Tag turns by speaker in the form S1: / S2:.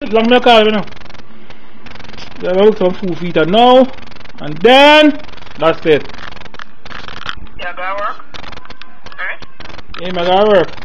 S1: Long me call you know. Then I look some food feeder now. And then that's it.
S2: Yeah, gotta work. Alright?
S1: Yeah, I gotta work.